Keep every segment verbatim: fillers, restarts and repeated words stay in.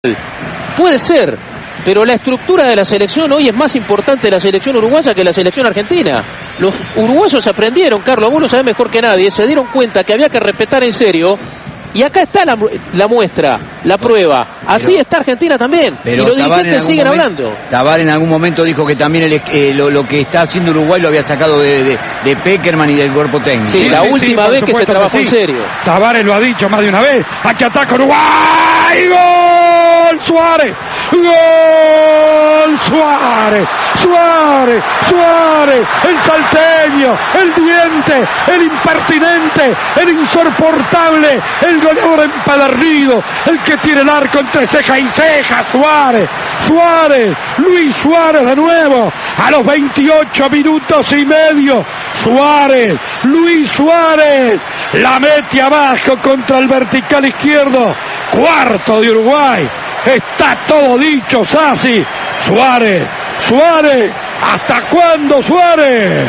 Puede ser, pero la estructura de la selección hoy es más importante la selección uruguaya que la selección argentina. Los uruguayos aprendieron, Carlos, vos lo sabés mejor que nadie, se dieron cuenta que había que respetar en serio. Y acá está la, la muestra, la prueba. Así pero, está Argentina también. Y los dirigentes siguen momento, hablando. Tabar en algún momento dijo que también el, eh, lo, lo que está haciendo Uruguay lo había sacado de, de, de Peckerman y del cuerpo técnico. Sí, la sí, última sí, vez que se trabajó que sí. en serio. Tabar lo ha dicho más de una vez. Aquí ataca Uruguay. ¡Gol! ¡Suárez! ¡Gol! ¡Suárez! ¡Suárez! ¡Suárez! El salteño, el diente, el impertinente, el insoportable, el goleador empedernido, el que tiene el arco entre ceja y ceja, Suárez, Suárez, Luis Suárez de nuevo, a los veintiocho minutos y medio, Suárez, Luis Suárez, la mete abajo contra el vertical izquierdo, cuarto de Uruguay, está todo dicho, Sassi, Suárez, Suárez, ¿hasta cuándo, Suárez?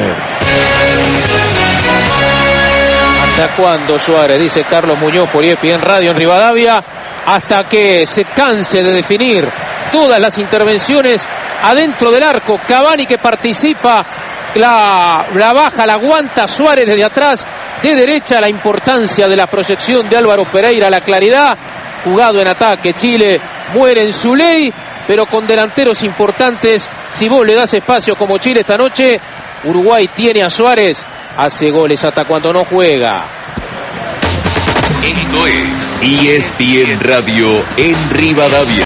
¿Hasta cuándo, Suárez? Dice Carlos Muñoz por E S P N Radio en Rivadavia. Hasta que se canse de definir todas las intervenciones adentro del arco. Cavani que participa, la, la baja, la aguanta Suárez desde atrás, de derecha. La importancia de la proyección de Álvaro Pereira, la claridad. Jugado en ataque, Chile muere en su ley, pero con delanteros importantes. Si vos le das espacio como Chile esta noche, Uruguay tiene a Suárez, hace goles hasta cuando no juega. Esto es E S P N Radio en Rivadavia.